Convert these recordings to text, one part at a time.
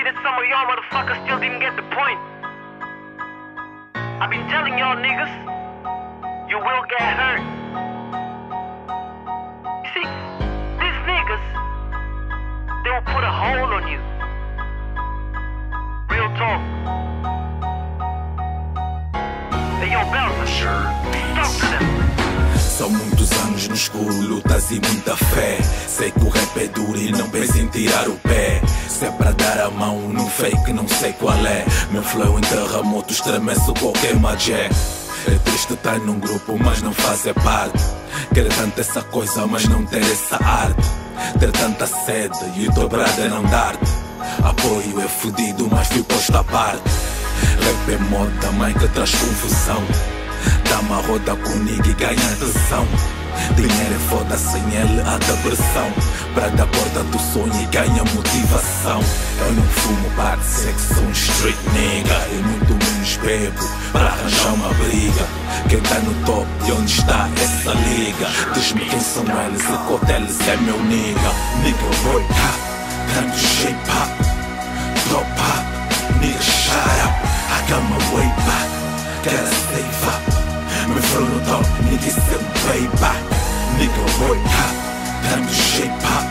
guess some of y'all motherfuckers still didn't get the point. I've been telling y'all niggas, you will get hurt. You see, these niggas, they will put a hole on you. Real talk. Hey, yo, Belzer, talk to them. São muitos anos no escuro, lutas e muita fé. Sei que o rap é duro e não penso em tirar o pé. Se é pra dar a mão num fake, não sei qual é. Meu flow em terremoto estremeço qualquer magé. É triste estar num grupo, mas não fazer parte. Querer tanto essa coisa, mas não ter essa arte. Ter tanta sede e dobrada não dar-te. Apoio é fudido, mas fui posto à parte. Rap é moda, mãe que traz confusão. Dá-me a roda comigo e ganha tesão. Dinheiro é foda, sem ele há depressão. Pra dar corda do sonho e ganha motivação. Eu não fumo bate, sei que sou um street nigga. E muito menos bebo pra arranjar uma briga. Quem tá no top e onde está essa liga? Diz-me quem são eles e qual deles é meu nigga. Nigga boy hop, time to shape up. Drop up, nigga shut up. I got my way back, gotta save up. Me flow no top, nigga say payback. Nigga boy hop, time to shape up.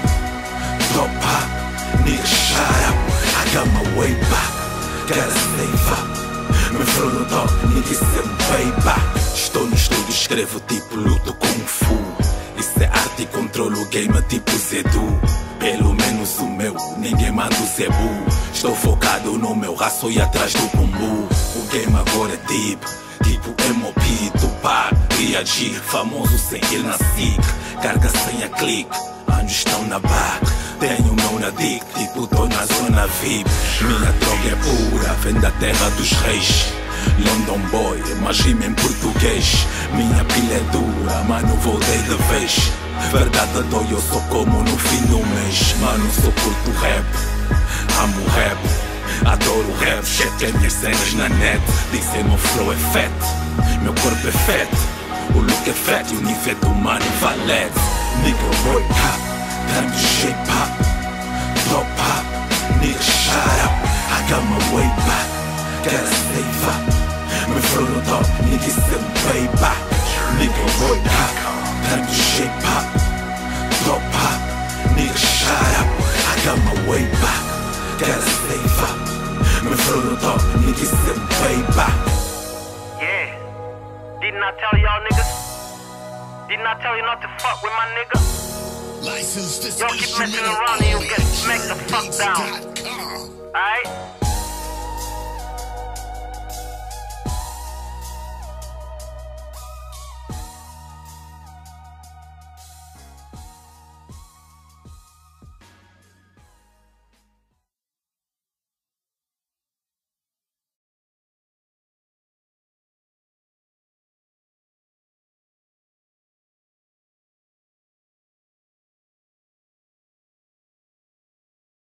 Drop up, nigga shut up. I got my way back, gotta save up. Me flow no top, nigga say payback. Estou no estúdio, escrevo tipo luto Kung Fu. Isso é arte e controlo o game tipo Zedu. Pelo menos o meu, ninguém manda o zebu. Estou focado no meu raço e atrás do bumbu. O game agora é deep, tipo M.O.P. Tupac, B.I.G. famoso sem ir na SIC. Carga sem a clique, anjos estão na back. Tenho o meu na dick, tipo tô na zona VIP. Minha droga é pura, vem da terra dos reis. London boy, mas rima em português. Minha pilha é dura, mano voltei de vez. Verdade dói, eu sou como no fim do mês. Mano, sou curto rap, amo rap. Adoro rap, check minhas cenas na net. Dizem meu flow é fat, meu corpo é fat. O look é fat e o nível do mano valete. Nigga boy hop, time to shape up. Drop up, nigga shut up. I got my way back, gotta save up. Me flow no top, nigga say payback. Nigga boy hop, time to shape up. Drop up, nigga shut up. I got my way back, gotta save up. Me flow no top, nigga say payback. Yeah, didn't I tell y'all niggas? Didn't I tell you not to fuck with my nigga? Y'all keep messing around and you'll get smacked the fuck down. Alright?